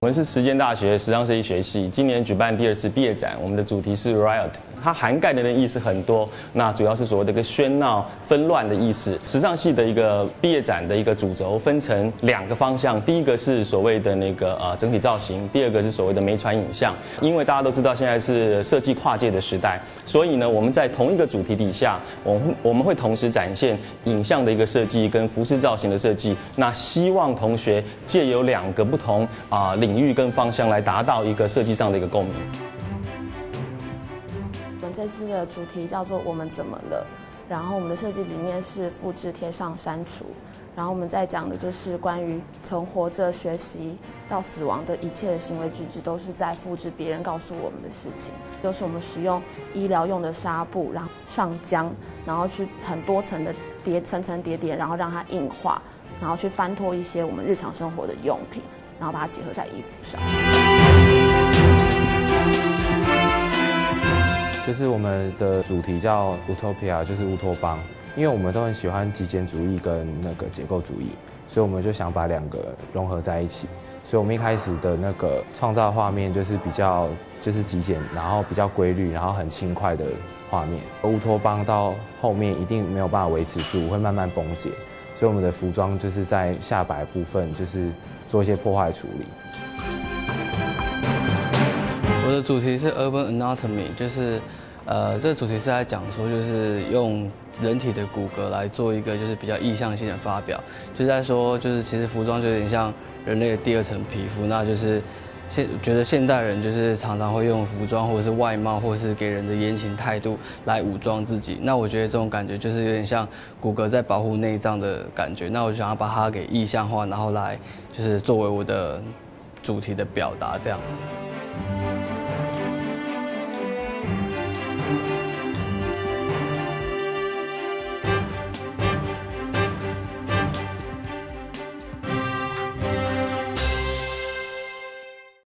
我们是实践大学时尚设计学系，今年举办第2次毕业展，我们的主题是 Riot， 它涵盖的意思很多，那主要是所谓的一个喧闹、纷乱的意思。时尚系的一个毕业展的一个主轴分成2个方向，第一个是所谓的整体造型，第二个是所谓的媒传影像。因为大家都知道现在是设计跨界的时代，所以呢，我们在同一个主题底下，我们会同时展现影像的一个设计跟服饰造型的设计。那希望同学借由2个不同领域跟方向来达到一个设计上的一个共鸣。 我们这次的主题叫做"我们怎么了"，然后我们的设计理念是复制、贴上、删除。然后我们在讲的就是关于从活着、学习到死亡的一切的行为举止，都是在复制别人告诉我们的事情。就是我们使用医疗用的纱布，然后上浆，然后去很多层的层层叠叠，然后让它硬化，然后去翻脱一些我们日常生活的用品，然后把它结合在衣服上。 就是我们的主题叫 Utopia， 就是乌托邦。因为我们都很喜欢极简主义跟结构主义，所以我们就想把2个融合在一起。所以我们一开始的创造画面就是比较极简，然后比较规律，然后很轻快的画面。乌托邦到后面一定没有办法维持住，会慢慢崩解。所以我们的服装就是在下摆部分就是做一些破坏处理。 我的主题是 Urban Anatomy， 就是这个主题是在讲说，就是用人体的骨骼来做一个就是比较意象性的发表，就是在说，就是其实服装就有点像人类的第2层皮肤，那就是觉得现代人就是常常会用服装或者是外貌或者是给人的言行态度来武装自己，那我觉得这种感觉就是有点像骨骼在保护内脏的感觉，那我想要把它给意象化，然后来就是作为我的主题的表达这样。